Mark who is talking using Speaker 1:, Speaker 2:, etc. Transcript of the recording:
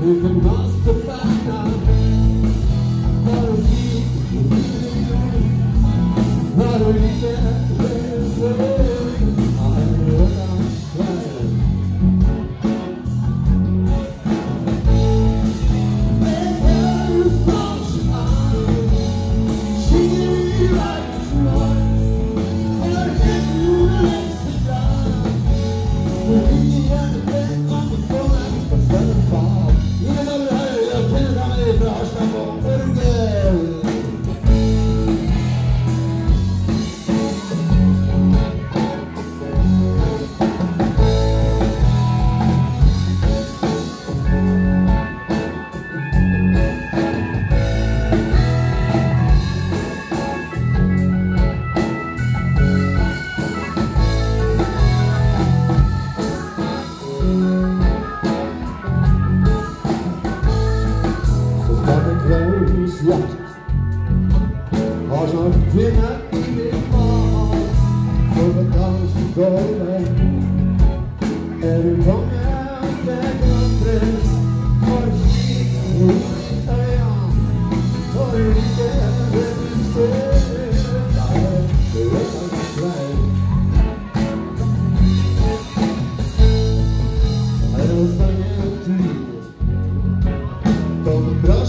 Speaker 1: Vilken masterstjärna var du var du lite har snart kvinner i min mat for å danse gulvet. Er du konge av deg andres for slik i øya for ikke redusere deg til et vei. Er det stangen til livet kom bra